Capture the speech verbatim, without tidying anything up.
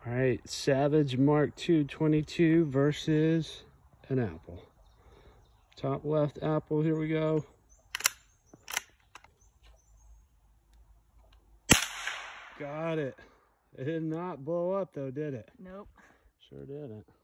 All right, Savage Mark two twenty-two versus an apple. Top left apple, here we go. Got it. It did not blow up though, did it? Nope. Sure didn't.